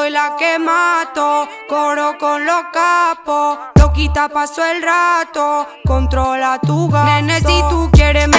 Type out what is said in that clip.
soy la que mato, coro con los capos. Loquita paso el rato, controla tu gato. Nene, si tú quieres